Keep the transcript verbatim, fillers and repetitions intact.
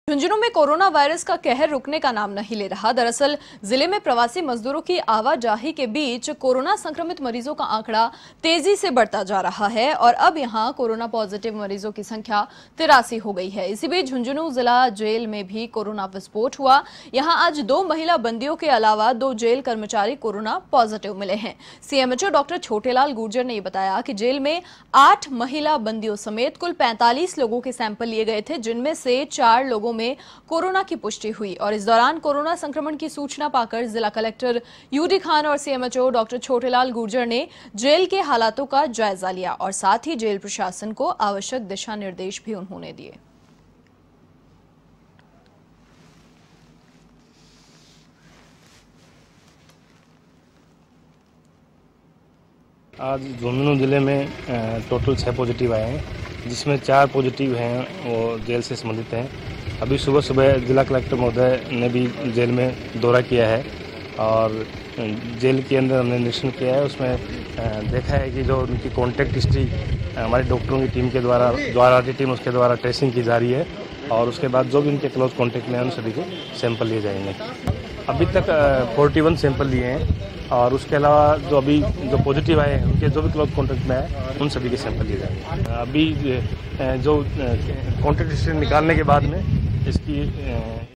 झुंझुनू में corona virus का कहर रुकने का नाम नहीं ले रहा। दरअसल जिले में प्रवासी मजदूरों की आवाजाही के बीच कोरोना संक्रमित मरीजों का आंकड़ा तेजी से बढ़ता जा रहा है और अब यहां कोरोना पॉजिटिव मरीजों की संख्या तिरासी हो गई है। इसी बीच झुंझुनू जिला जेल में भी कोरोना विस्फोट हुआ। यहां आज दो महिला बंदियों के अलावा दो जेल कर्मचारी कोरोना पॉजिटिव मिले हैं। सीएमएचओ डॉक्टर छोटेलाल गुर्जर ने बताया कि जेल में आठ महिला बंदियों समेत कुल पैंतालीस लोगों के सैंपल लिए गए थे, जिनमें से चार लोगों में कोरोना की पुष्टि हुई और इस दौरान कोरोना संक्रमण की सूचना पाकर जिला कलेक्टर यूडी खान और सीएमएचओ डॉक्टर छोटेलाल गुर्जर ने जेल के हालातों का जायजा लिया और साथ ही जेल प्रशासन को आवश्यक दिशा निर्देश भी उन्होंने दिए। आज झुंझुनू जिले में टोटल छः पॉजिटिव आए हैं, जिसमें चार पॉजिटिव हैं वो जेल से संबंधित हैं। अभी सुबह सुबह जिला कलेक्टर महोदय ने भी जेल में दौरा किया है और जेल के अंदर हमने निरीक्षण किया है। उसमें देखा है कि जो उनकी कॉन्टैक्ट हिस्ट्री हमारे डॉक्टरों की टीम के द्वारा जो आर आर टी टीम उसके द्वारा ट्रेसिंग की जा रही है और उसके बाद जो भी उनके क्लोज कॉन्टैक्ट में हैं उन सभी के सैंपल लिए जाएंगे। अभी तक इकतालीस सैंपल लिए हैं और उसके अलावा जो अभी जो पॉजिटिव आए हैं उनके जो भी क्लोज कॉन्टैक्ट में है उन सभी के सैंपल लिए जाएंगे। अभी जो कॉन्टैक्ट हिस्ट्री निकालने के बाद में इसकी